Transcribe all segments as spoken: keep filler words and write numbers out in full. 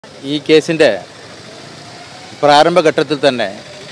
ഈ കേസിൻ്റെ പ്രാരംഭഘട്ടത്തിൽ തന്നെ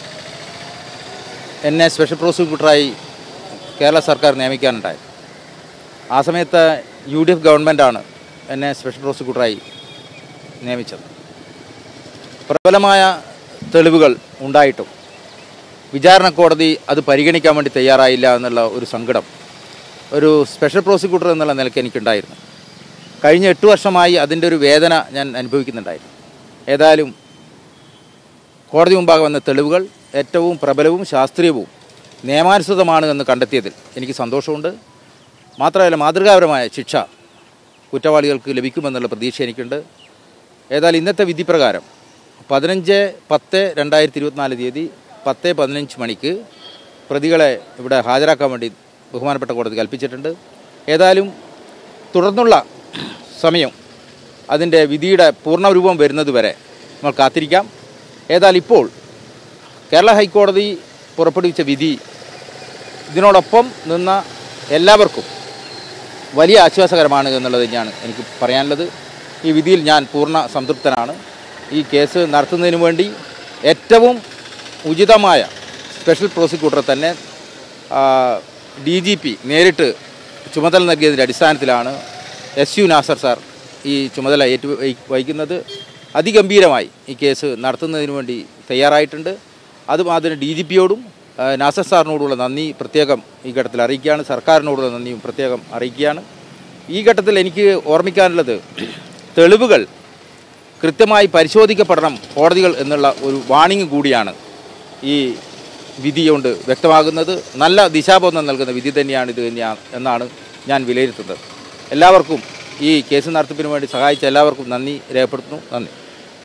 എന്നെ സ്പെഷ്യൽ പ്രോസിക്യൂട്ടറായി കേരള സർക്കാർ നിയമിക്കാനുണ്ടായി. ആ സമയത്ത് യു ഡി എഫ് ഗവൺമെൻറ്റാണ് എന്നെ സ്പെഷ്യൽ പ്രോസിക്യൂട്ടറായി നിയമിച്ചത്. പ്രബലമായ തെളിവുകൾ ഉണ്ടായിട്ടും വിചാരണ കോടതി അത് പരിഗണിക്കാൻ വേണ്ടി തയ്യാറായില്ല എന്നുള്ള ഒരു സങ്കടം ഒരു സ്പെഷ്യൽ പ്രോസിക്യൂട്ടർ എന്നുള്ള നിലയ്ക്ക് എനിക്കുണ്ടായിരുന്നു. കഴിഞ്ഞ എട്ട് വർഷമായി അതിൻ്റെ ഒരു വേദന ഞാൻ അനുഭവിക്കുന്നുണ്ടായിരുന്നു. ഏതായാലും കോടതി മുമ്പാകെ വന്ന തെളിവുകൾ ഏറ്റവും പ്രബലവും ശാസ്ത്രീയവും നിയമാനുസൃതമാണ് എന്ന് കണ്ടെത്തിയതിൽ എനിക്ക് സന്തോഷമുണ്ട്. മാത്രമല്ല, മാതൃകാപരമായ ശിക്ഷ കുറ്റവാളികൾക്ക് ലഭിക്കുമെന്നുള്ള പ്രതീക്ഷ എനിക്കുണ്ട്. ഏതായാലും ഇന്നത്തെ വിധി പ്രകാരം പതിനഞ്ച് പത്ത് രണ്ടായിരത്തി ഇരുപത്തിനാല് തീയതി പത്ത് പതിനഞ്ച് മണിക്ക് പ്രതികളെ ഇവിടെ ഹാജരാക്കാൻ വേണ്ടി ബഹുമാനപ്പെട്ട കോടതി കൽപ്പിച്ചിട്ടുണ്ട്. ഏതായാലും തുടർന്നുള്ള സമയം അതിൻ്റെ വിധിയുടെ പൂർണ്ണരൂപം വരുന്നതുവരെ നമ്മൾ കാത്തിരിക്കാം. ഏതായാലും ഇപ്പോൾ കേരള ഹൈക്കോടതി പുറപ്പെടുവിച്ച വിധി ഇതിനോടൊപ്പം നിന്ന എല്ലാവർക്കും വലിയ ആശ്വാസകരമാണ് എന്നുള്ളത് തന്നെയാണ് എനിക്ക് പറയാനുള്ളത്. ഈ വിധിയിൽ ഞാൻ പൂർണ്ണ സംതൃപ്തനാണ്. ഈ കേസ് നടത്തുന്നതിന് വേണ്ടി ഏറ്റവും ഉചിതമായ സ്പെഷ്യൽ പ്രോസിക്യൂട്ടറെ തന്നെ ഡി ജി പി നേരിട്ട് ചുമതല നൽകിയതിൻ്റെ അടിസ്ഥാനത്തിലാണ് എസ് യു നാസർ സാർ ഈ ചുമതല ഏറ്റു വഹിക്കുന്നത്. അതിഗംഭീരമായി ഈ കേസ് നടത്തുന്നതിന് വേണ്ടി തയ്യാറായിട്ടുണ്ട്. അതും അതിന് ഡി ജി പിയോടും നാസർ സാറിനോടുള്ള നന്ദി പ്രത്യേകം ഈ ഘട്ടത്തിൽ അറിയിക്കുകയാണ്. സർക്കാരിനോടുള്ള നന്ദിയും പ്രത്യേകം അറിയിക്കുകയാണ്. ഈ ഘട്ടത്തിൽ എനിക്ക് ഓർമ്മിക്കാനുള്ളത്, തെളിവുകൾ കൃത്യമായി പരിശോധിക്കപ്പെടണം കോടതികൾ എന്നുള്ള ഒരു വാണിംഗ് കൂടിയാണ് ഈ വിധി കൊണ്ട് വ്യക്തമാകുന്നത്. നല്ല ദിശാബോധം നൽകുന്ന വിധി തന്നെയാണ് ഇത് തന്നെയാണ് എന്നാണ് ഞാൻ വിലയിരുത്തുന്നത്. എല്ലാവർക്കും ഈ കേസ് നടത്തിപ്പിന് വേണ്ടി സഹായിച്ച എല്ലാവർക്കും നന്ദി രേഖപ്പെടുത്തുന്നു. നന്ദി.